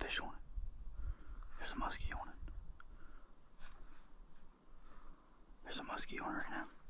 fish on it. There's a muskie on it. There's a muskie on it right now.